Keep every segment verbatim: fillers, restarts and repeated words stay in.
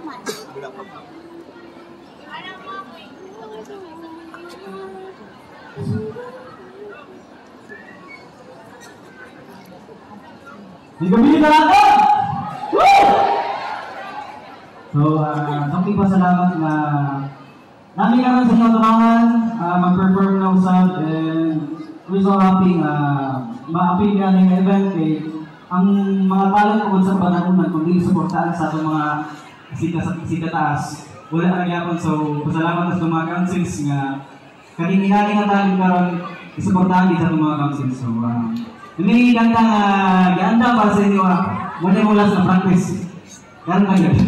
Nagabili na natin! Woo! So, uh, thank pa salamat na namin naman sa inyo tumangan, uh, mag-perform na usad, and we're so happy na uh, ma-appeal nga ng event kay ang mga talent ko sa panahon na kung hindi supportaan sa itong mga sikataas, wala na nagyapon. So, pasalamat sa mga councils nga kanina-kanina nga talent karon isuportahan din sa itong mga councils. So, uh, may ganda nga ganda para sa inyo, uh, muna mula sa practice. Karoon na yun.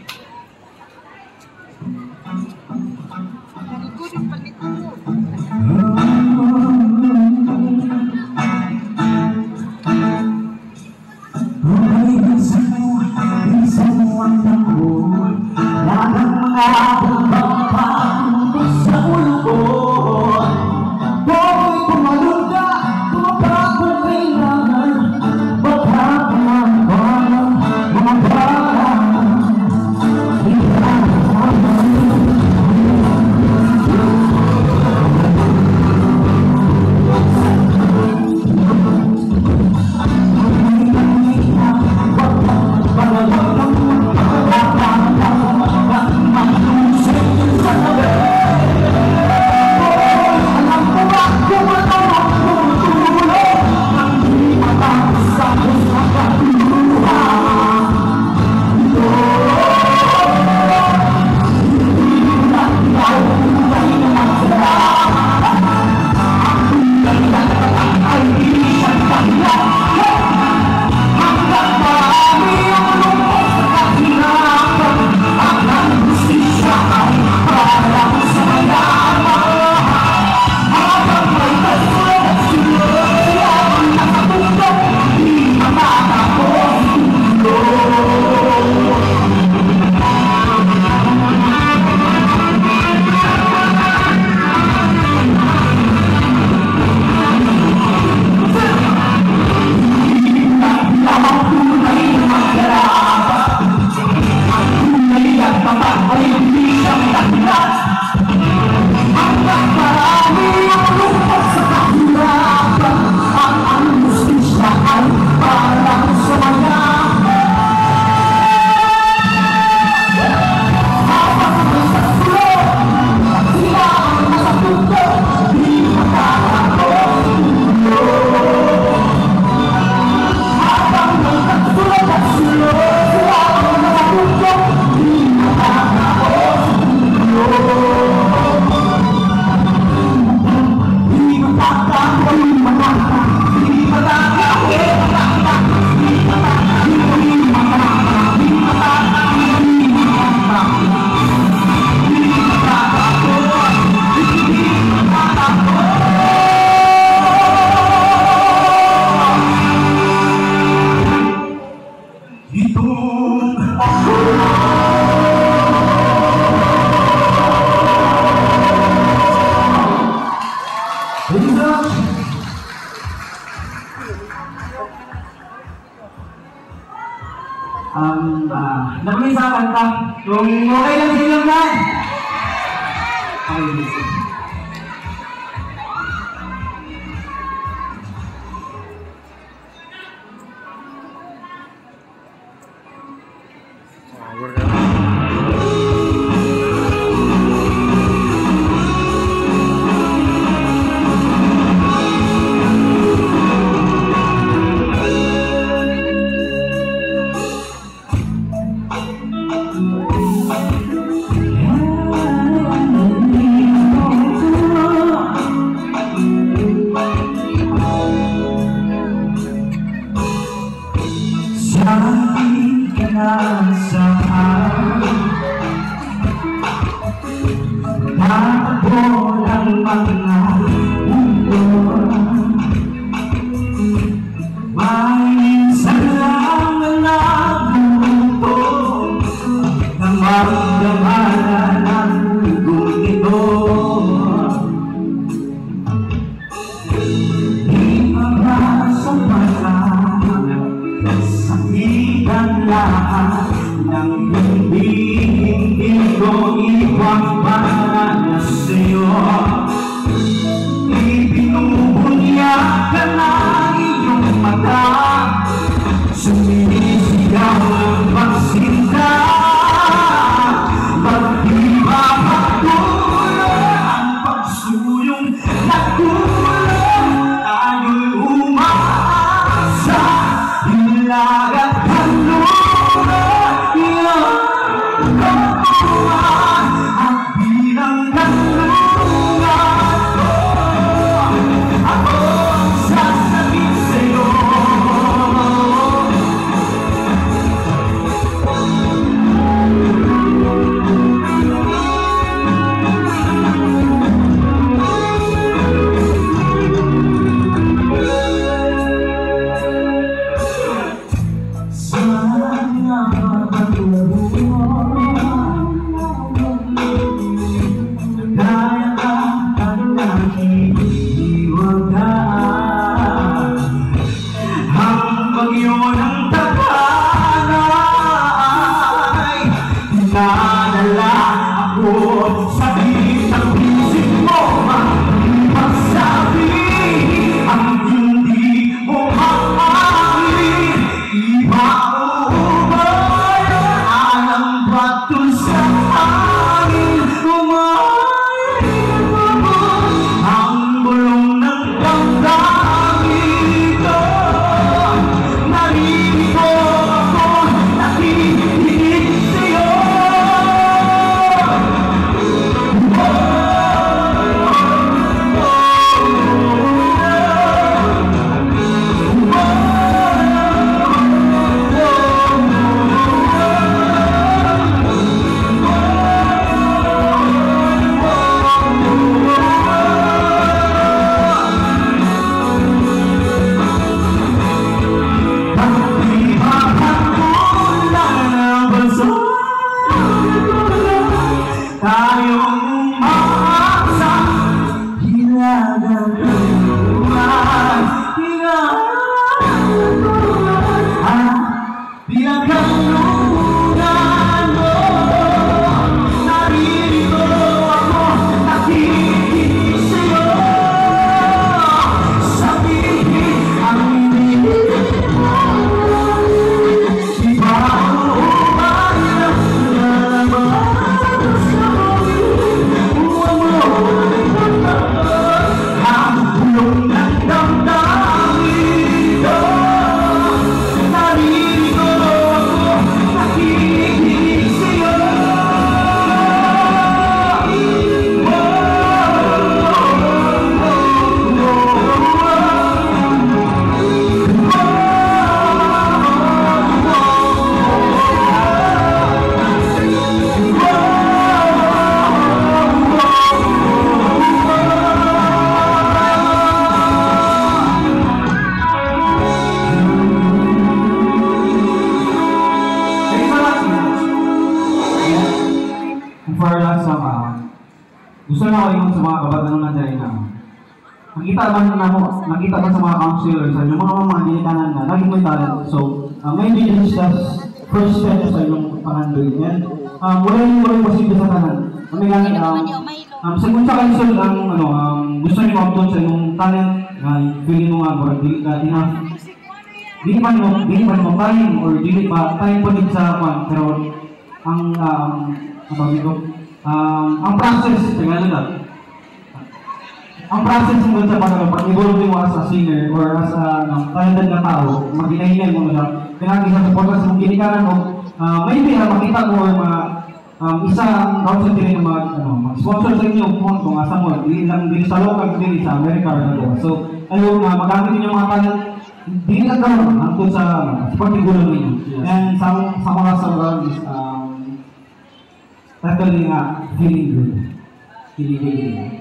Um, uh, naman sa kanta, kung okay lang sa ilang na. Okay, listen. Sabi ka na saan natakbo ng mga mundo, may isa lang na nabuto na magdamanan ng mundong ito. Di mapasamahan sakitan lahat ng hindi para sa'yo. Ibinubunyag ka ng iyong mata, sumisigaw ang pagsinta. Ba't di ba patuloy ang pagsuyong nagkulong? Tayo'y umaasa, hilag at kanluran. Iyong kapuan at bilang kanlungan ko, ako ang sasabihin sa'yo. Nadala ako sa isang isip mo, magsabi ang hindi mo maaamin. Iba o umayaan ang bato sa amin, umayaan mo ang bulong ng damdamin ko. Narito ako, nakikinig sa'yo. Tayong umaasa, hilagang kanluran, hilagang kanluran, bilang kanluran mo. Narito ako, nakikinig sa'yo. Sabihin ang hindi mo, iba o umayaan naman. For last song, uh, gusto na ko yung sa mga kabataan na dahil na nakita man na mo, nakita man sa mga counselors, yung mga mga dinikanan na lagi may talent. So, uh, maybe this is the first step sa inyong pangandoy. And um, wala yung wala yung posible sa tanan. Kami nga, um, um, sa kung sa council, ang ano, um, gusto niyo mag-doon sa inyong talent, uh, feeling mo nga, or di ka enough. Dili pa mo, dili pa mo time, or dili pa time po din sa kwan, pero ang um, ang ito, um, ang process, tingnan na ang process mo sa pag-evolve mo as a singer or as a um, talented na tao, mag-inahinay mo na kailangan isang support sa mong kinikanan mo, uh, maybe na makita mo or mga um, isang council din na mag, ano, mag-sponsor sa inyo kung kung asa mo, hindi lang din sa local, din sa America or ano. So, ayun, uh, magamit din yung mga talent, hindi na gano'n hangtod sa uh, supporting gulo ninyo. And sa, sa mga sa is, um, Totally nga, feeling good. Feeling good.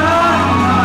Ayan!